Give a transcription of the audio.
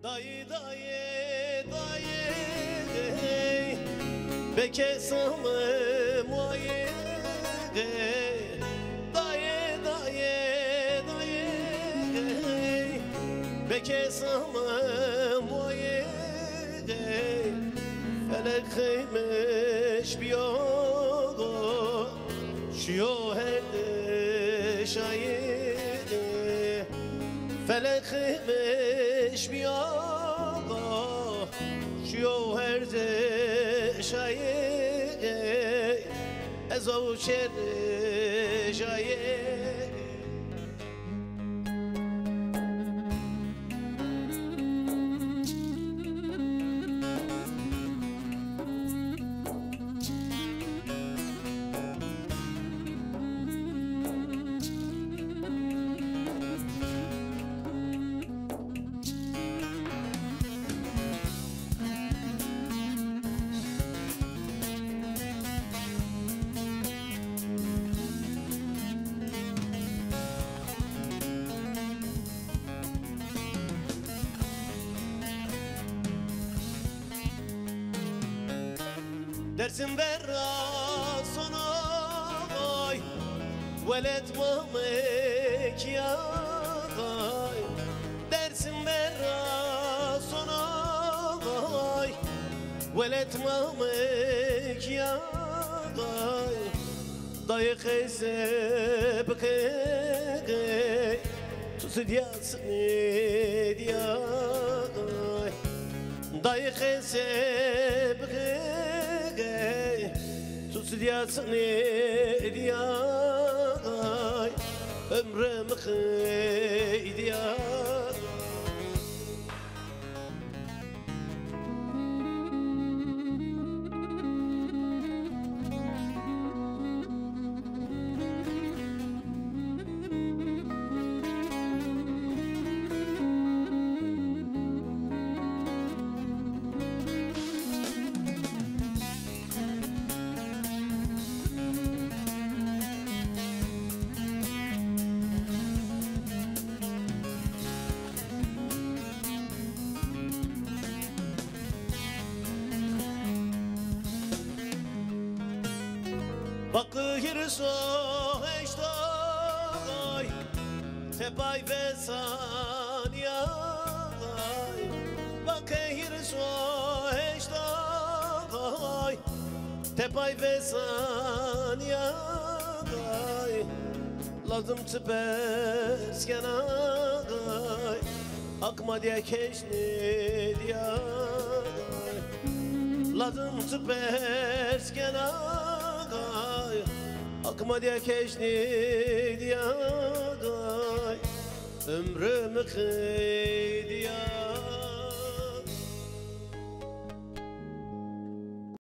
دایی دایی دایی بکسم مایه دایی دایی دایی بکسم مایه فلک خیمش بیا شیوه شایه فلک خیمش بیا شیوه شایه از او شر شایه درسم برا صناي ولد مامك يا غاي درسم برا صناي ولد مامك يا غاي ضايق سبك تصد يا سنيد يا غاي ضايق سبك يا سنيد يا عمر مخيد يا Bakır soğuştay Tepay ve saniyay Bakır soğuştay Tepay ve saniyay Lazım tıbers genay Akma diye keşni diye Lazım tıbers genay akma diye keşni diye ömrümü